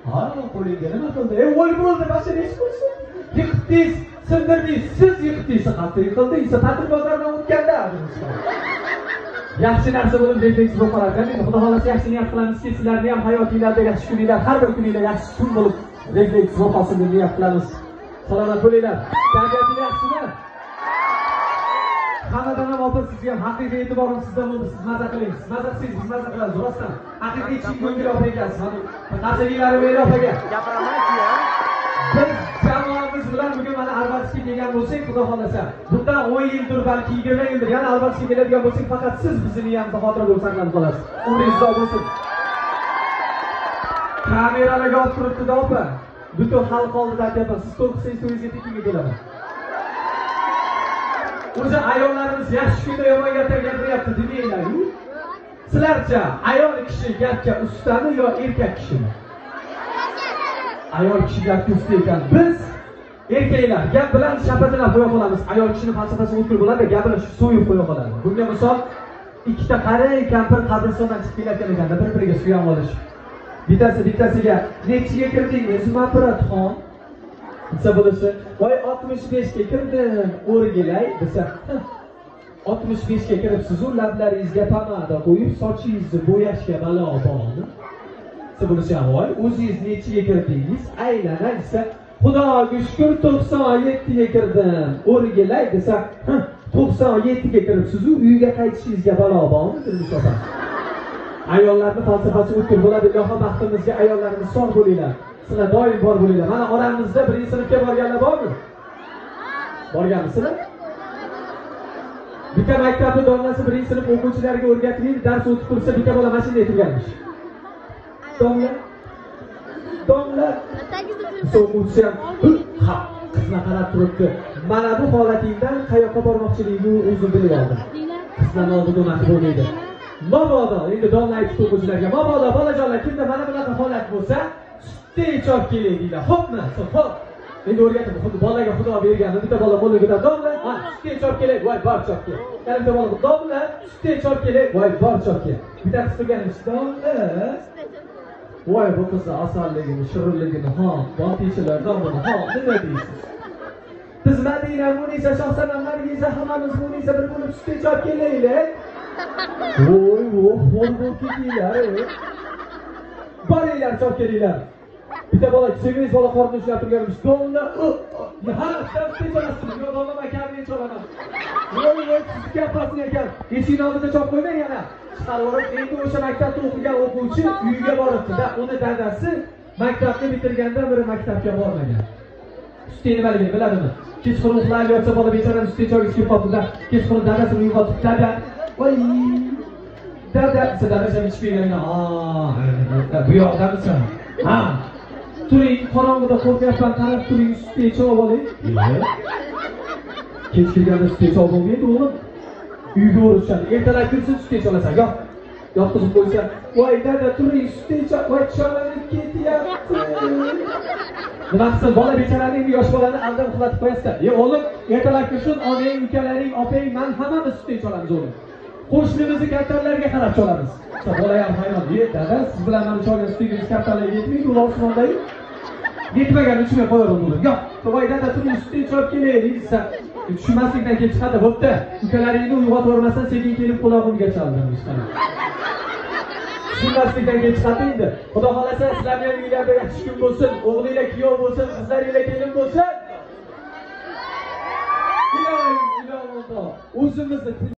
Ha, qo'lingga nima qildi? O'lib bo'ldi, mashina ish bo'lsin. Yiqitdingiz, sindirdingiz, siz yiqitdingiz, qattiq yiqildingiz, ta'til bozoridan o'tganda. Yaxshi narsa bo'lib refleks bo'lib qolar ekan. Xudo xolasa yaxshi niyat qilamizki, sizlarning ham hayotingizda yaxshi kuninglar, har bir kuninglar yaxshi kun bo'lib refleks bo'lib qolsin deb niyat qilamiz. Salomat bo'linglar. Tabiatingiz yaxshimi? Hammadan ham opa sizga ham haqiqiy e'tiborim sizdan bo'ldi. Siz maza qiling. Siz maza qilsangiz, biz maza qilamiz. Rostdan. Haqiqiy chin ko'ngil opa ekansiz. Qanchaliklari beri opaga. Gapiraman-ku. Biz jamoamiz bilan bugun mana Albarsga kelgan bo'lsak, xudo xolasa, bundan 10 yildir, balki 20 yildir yana Albarsga keladigan bo'lsak, faqat siz bizni yanada xotirada bo'lib saqlanib qolasiz. Umringiz uzoq bo'lsin. Kameralarga olib turibdi-da opa. Butun xalq oldida aytyapman, siz to'g'risangiz to'yingizga tekinga kelaman. O'zi ayollarimiz yaxshi kunda yomon gaplar gapiryapti demanglar-ku. Sizlarcha ayol kishi gapga ustami yo erkak kishimi? Ayol kishi gapga usta ekan. Biz erkaklar gap bilan shapatilab qo'ya qolamiz. Ayol kishining falsafasi o'tkir bo'ladi, gapini so'yib qo'ya qoladi. Bunga misol ikkita qari kampir qabristondan chiqib kelayotgan ekanda bir-biriga suyanib olish. Bittasiga nechiga kirdingiz, Mapratxon? Desa bo'lsa, voy 65 ga kirdim, o'rgilay desa, 65 ga kiribsiz-ku, lablaringizga pomada qo'yib, sochingizni bo'yashga balo bormi? Desa bo'lsa, voy o'zingiz nechiga kirdingiz, aylanay desa, Xudoga shukr 97 ga kirdim, o'rgilay desa, 97 ga kiribsiz-ku, uyga qaytishingizga balo bormi? Dedi sho'pa. Ayollarning falsafasi o'tkir bo'ladi. Ilohim baxtimizga ayollarimiz sog' bo'linglar. Sizlar doim bor bo'linglar. Mana oramizda 1-sinfga borganlar bormi? Borganmisizlar? Bitta maktabning domlasi 1-sinf o'quvchilariga o'rgatib, dars o'tib tursa, bitta bola mashinada turganmish. Domla. O'quvchi ham qizga qarab turibdi. Mana bu holatingdan qayoqqa bormoqchiligingni o'zim bilib oldim. Qizlarning oldida unaqa bo'lmaydi. Mabodo, endi domla aytib o'quvchilarga, mabodo bolajonlar, kimda mana bunaqa holat bo'lsa, sutdek chop keling deydi. Xo'pmi? Xo'p. Endi o'rgatib, xuddi bolaga Xudo bergan, bitta bola qo'liga domla, ha, sutdek chop keling, voy, bor chop kel. Yana bitta bola domla, sutdek chop keling, voy, bor chop kel. Bittasi turganimiz domla. Voy, bu qizning asalligini, shirinligini, ha, botichilardan buni, ha, nima deysiz? Biz Madina, Munisa, Shohsanam, Nargiza hammamiz Munisa bir bo'lib sutdek chop kelaylik. Voy, bo'lib ketinglar. Boringlar, chop kelinglar. Bitta bola, 8 bola qorni ushlab turganimiz. Domla, ha, sutdek cholasiz. Yo, domla makamni cholaman. Voy, siz gapasin ekan. Eshikni oldida chop qo'ymang yana. Chiqarib, endi o'sha maktabda o'qigan o'quvchi uyiga boribdi-da, uni dadasi maktabni bitirgandan beri maktabga bormagan. Sutdek nimaligini biladimi? Kechqurun uxlab yotsa bola bechorani sutdek choyga ichib qoldi-da, kechqurun dadasini uyg'otib, dada, voy, dada, dadasi ichib kelgan. Bu yoqdamisan? Ha. Turing, qorong'ida qo'rqyapman, qarab turing, sutdek choy oling. Kech kelganda sutdek choy bo'lmaydi, o'g'lim. Uyga o'rishadi. Ertalab kirsin sutdek olasan. Yo'q. Yotqizib qo'ysa, voy dada turing, sutdek choy, voy choylanib ketyapti. Nima qilsin, bola bechorani, endi yosh bolani aldab uxlatib qo'yasizlar. O'g'lim, ertalab kirsin, onang, ukalaring, opang, men hammamiz sutdek cholamiz o'g'lim. Qo'shnimizni kaptarlarga qarab cholamiz. Bola ham hayron, dada, siz bilan meni cholgan sutdek kaptarlarga yetmaydi, ular osmondayu. Yetmagan uchun qo'yaverdim. Yo'q, voy dada turing, sutdek choy kelaylik desa, tushunmaslikdan kelib chiqadi. Bo'pti, ukalaringni uyg'otib o'rmasdan sekin kelib qulog'imga chaldim ishqani. Tushunmaslikdan kelib chiqadi endi. Xudo xolasa sizlarning uylarda yaxshi kun bo'lsin, o'g'linglar kuyov bo'lsin, qizlaringlar kelin bo'lsin. Ilohim, o'zimizni